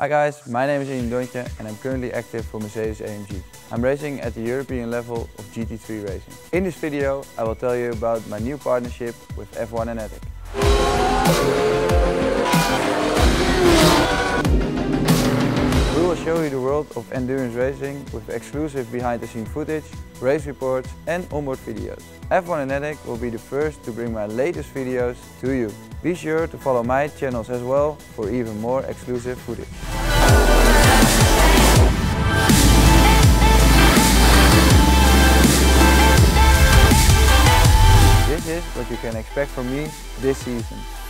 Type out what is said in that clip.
Hi guys, my name is Ian Dontje and I'm currently active for Mercedes-AMG. I'm racing at the European level of GT3 racing. In this video I will tell you about my new partnership with F1 and Anetic. We will show you the world of endurance racing with exclusive behind-the-scenes footage, race reports and onboard videos. F1 and Anetic will be the first to bring my latest videos to you. Be sure to follow my channels as well for even more exclusive footage. This is what you can expect from me this season.